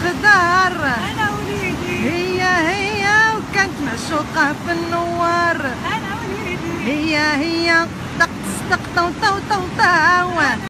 الغدار، انا وليدي هي وكانت معشوقة في النوار، انا وليدي هي دق طو طو طو طو